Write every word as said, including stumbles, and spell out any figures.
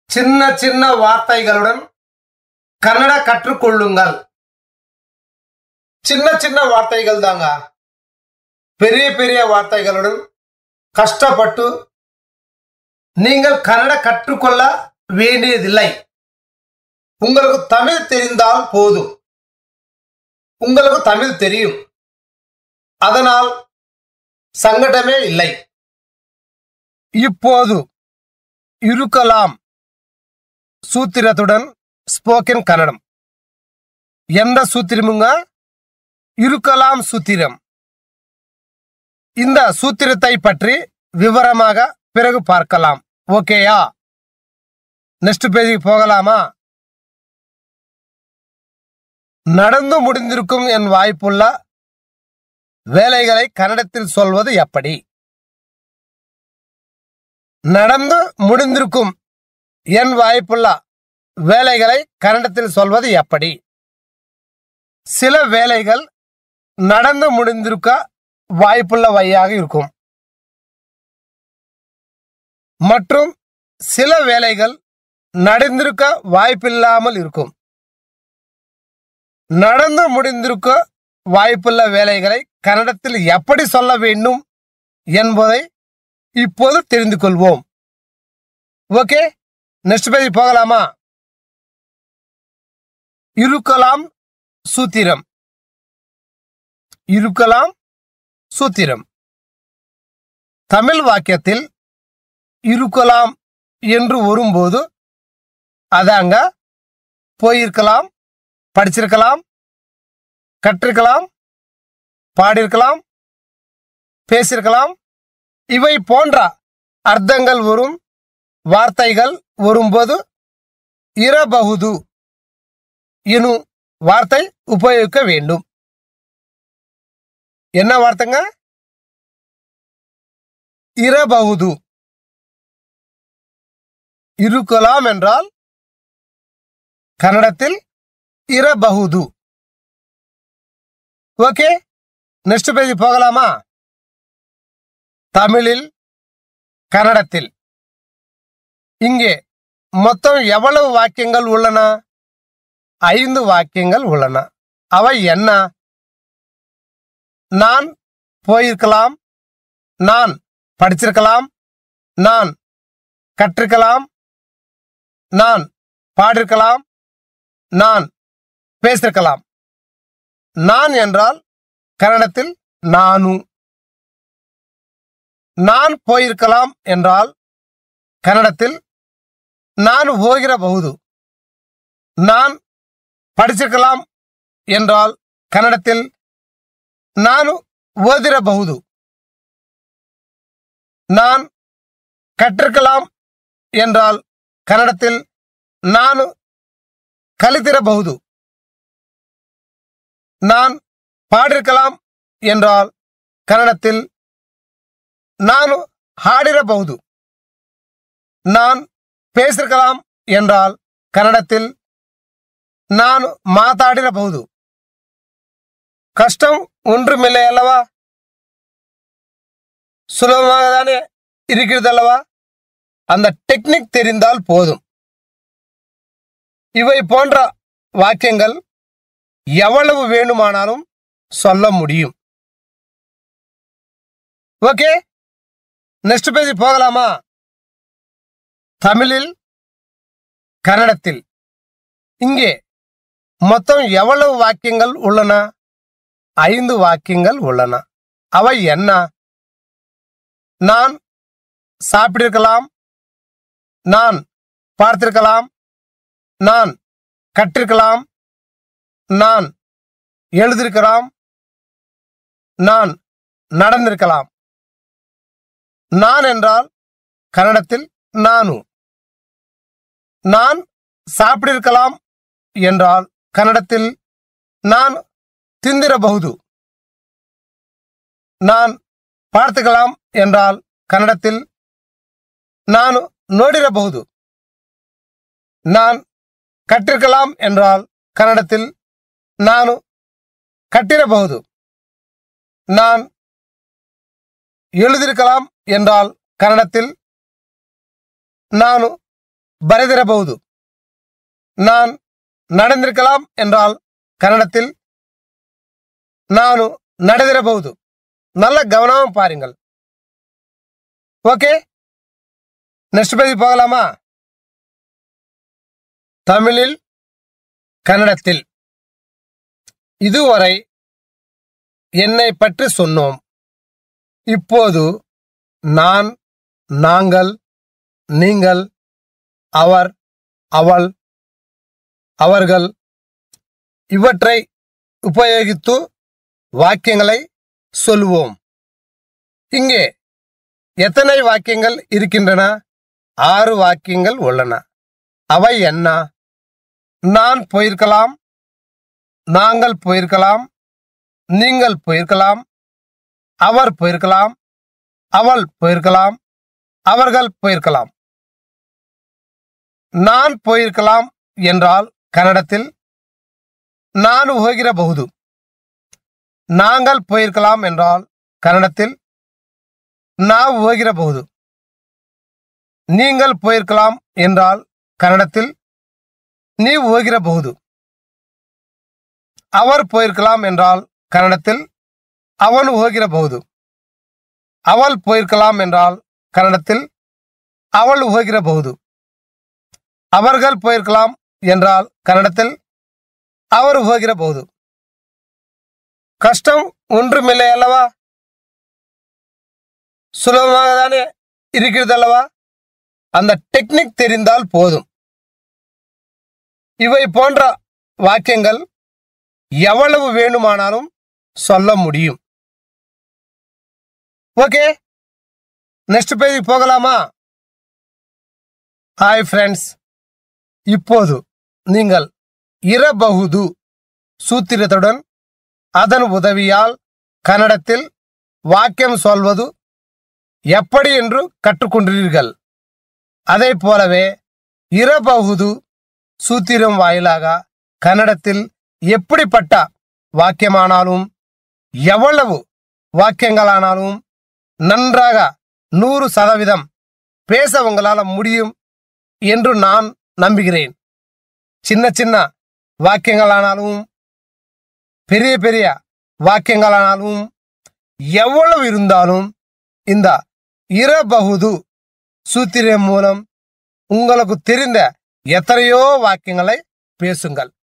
சின்ன சின்ன வார்த்தைகளுடன் கன்னட கற்றுக்கொள்ளுங்கள். சின்ன சின்ன வார்த்தைகள் தாங்க. பெரிய பெரிய வார்த்தைகளுடன் கஷ்டப்பட்டு நீங்கள் கன்னட கற்றுக்கொள்ள வேண்டியதில்லை. உங்களுக்கு தமிழ் தெரிந்தால் போதும். உங்களுக்கு தமிழ் தெரியும், அதனால் சங்கடமே இல்லை. இப்போது இருக்கலாம் சூத்திரத்துடன் ஸ்போக்கன் கன்னடம். எந்த சூத்திரமுங்க? இருக்கலாம் சூத்திரம். இந்த சூத்திரத்தை பற்றி விவரமாக பிறகு பார்க்கலாம். ஓகேயா? நெக்ஸ்ட் பேஜுக்கு போகலாமா? நடந்து முடிந்திருக்கும் என் வாய்ப்புள்ள வேலைகளை கன்னடத்தில் சொல்வது எப்படி? நடந்து முடிந்திருக்கும் என் வாய்ப்புள்ள வேலைகளை கன்னடத்தில் சொல்வது எப்படி? சில வேலைகள் நடந்து முடிந்திருக்க வாய்ப்புள்ளவையாக இருக்கும் மற்றும் சில வேலைகள் நடந்திருக்க வாய்ப்பில்லாமல் இருக்கும். நடந்து முடிந்திருக்க வாய்ப்புள்ள வேலைகளை கன்னடத்தில் எப்படி சொல்ல வேண்டும் என்பதை இப்போது தெரிந்து கொள்வோம். ஓகே, நெக்ஸ்ட் பேஜ் போகலாமா? இருக்கலாம் சூத்திரம். இருக்கலாம் சூத்திரம். தமிழ் வாக்கியத்தில் இருக்கலாம் என்று வரும்போது அதாங்க போயிருக்கலாம், படிச்சிருக்கலாம், கற்றிருக்கலாம், பாடியிருக்கலாம், பேசியிருக்கலாம். இவை போன்ற அர்த்தங்கள் வரும் வார்த்தைகள் வரும்போது இரಬಹುದು எனும் வார்த்தை உபயோகிக்க வேண்டும். என்ன வார்த்தைங்க? இரಬಹುದು. இருக்கலாம் என்றால் கன்னடத்தில் இரಬಹುದು. ஓகே, நெக்ஸ்ட் பேஜ் போகலாமா? தமிழில் கன்னடத்தில். இங்கே மொத்தம் எவ்வளவு வாக்கியங்கள் உள்ளன? ஐந்து வாக்கியங்கள் உள்ளன. அவை என்ன? நான் போயிருக்கலாம், நான் படிச்சிருக்கலாம், நான் கற்றிருக்கலாம், நான் பாடிருக்கலாம், நான் பேசிருக்கலாம். நான் என்றால் கன்னடத்தில் நானு. நான் போயிருக்கலாம் என்றால் கன்னடத்தில் நான் ಹೋಗಿರಬಹುದು. நான் படிச்சிருக்கலாம் என்றால் கன்னடத்தில் ನಾನು ಓದಿರಬಹುದು. நான் கற்றிருக்கலாம் என்றால் கன்னடத்தில் ನಾನು கலித்திரಬಹುದು. நான் பாடிருக்கலாம் என்றால் கன்னடத்தில் ನಾನು ಹಾಡಿರಬಹುದು. நான் பேசிருக்கலாம் என்றால் கன்னடத்தில் ನಾನು ಮಾತಾಡಿರಬಹುದು. கஷ்டம் ஒன்றுமில்லை அல்லவா? சுலபமாக தானே இருக்கிறது அல்லவா? அந்த டெக்னிக் தெரிந்தால் போதும். இவை போன்ற வாக்கியங்கள் எவ்வளவு வேண்டுமானாலும் சொல்ல முடியும். ஓகே, நெக்ஸ்ட் பேஜ் போகலாமா? தமிழில் கன்னடத்தில். இங்கே மொத்தம் எவ்வளவு வாக்கியங்கள் உள்ளன? ஐந்து வாக்கியங்கள் உள்ளன. அவை என்ன? நான் சாப்பிட்டிருக்கலாம், நான் பார்த்திருக்கலாம், நான் கற்றிருக்கலாம், நான் எழுதியிருக்கலாம், நான் நடந்திருக்கலாம். நான் என்றால் கன்னடத்தில் நானு. நான் சாப்பிட்டிருக்கலாம் என்றால் கன்னடத்தில் நான் ತಿಂದಿರಬಹುದು. நான் பார்த்துக்கலாம் என்றால் கன்னடத்தில் ನಾನು ನೋಡಿರಬಹುದು. நான் கற்றிருக்கலாம் என்றால் கன்னடத்தில் ನಾನು கட்டிரಬಹುದು. நான் எழுதியிருக்கலாம் என்றால் கன்னடத்தில் ನಾನು ಬರೆದಿರಬಹುದು. நான் நடந்திருக்கலாம் என்றால் கன்னடத்தில் ನಾನು ನಡೆದಿರಬಹುದು. நல்ல கவனமா பாருங்கள். ஓகே, நெக்ஸ்ட் பேஜ் போகலாமா? தமிழில் கன்னடத்தில் இதுவரை என்னை பற்றி சொன்னோம். இப்போது நான், நாங்கள், நீங்கள், அவர், அவள், அவர்கள் இவற்றை உபயோகித்து வாக்கியங்களை சொல்லுவோம். இங்கே எத்தனை வாக்கியங்கள் இருக்கின்றன? ஆறு வாக்கியங்கள் உள்ளன. அவை என்ன? நான் போயிருக்கலாம், நாங்கள் போயிருக்கலாம், நீங்கள் போயிருக்கலாம், அவர் போயிருக்கலாம், அவள் போயிருக்கலாம், அவர்கள் போயிருக்கலாம். நான் போயிருக்கலாம் என்றால் கன்னடத்தில் ನಾನು ಹೋಗಿರಬಹುದು. நாங்கள் போயிருக்கலாம் என்றால் கன்னடத்தில் ನಾವು ಹೋಗಿರಬಹುದು. நீங்கள் போயிருக்கலாம் என்றால் கன்னடத்தில் ನೀವು ಹೋಗಿರಬಹುದು. அவர் போயிருக்கலாம் என்றால் கன்னடத்தில் அவನು ಹೋಗಿರಬಹುದು. அவள் போயிருக்கலாம் என்றால் கன்னடத்தில் அவள் ಹೋಗಿರಬಹುದು. அவர்கள் போயிருக்கலாம் என்றால் கன்னடத்தில் அவர் ಹೋಗಿರಬಹುದು. கஷ்டம் ஒன்றுமில்லை அல்லவா? சுலபமாக தானே இருக்கிறது அல்லவா? அந்த டெக்னிக் தெரிந்தால் போதும். இவை போன்ற வாக்கியங்கள் எவ்வளவு வேண்டுமானாலும் சொல்ல முடியும். ஓகே, நெக்ஸ்ட் பேஜ் போகலாமா? ஹாய் ஃப்ரெண்ட்ஸ், இப்போது நீங்கள் இறಬಹುದು சூத்திரத்துடன் அதன் உதவியால் கன்னடத்தில் வாக்கியம் சொல்வது எப்படி என்று கற்றுக்கொண்டீர்கள். அதே போலவே இறಬಹುದು சூத்திரம் வாயிலாக கன்னடத்தில் எப்படிப்பட்ட வாக்கியமானாலும் எவ்வளவு வாக்கியங்களானாலும் நன்றாக நூறு சதவீதம் பேச உங்களால் முடியும் என்று நான் நம்புகிறேன். சின்ன சின்ன வாக்கியங்களானாலும் பெரிய பெரிய வாக்கியங்களானாலும் எவ்வளவு இருந்தாலும் இந்த இறಬಹುದು சூத்திரம் மூலம் உங்களுக்கு தெரிந்த எத்தனையோ வாக்கியங்களை பேசுங்கள்.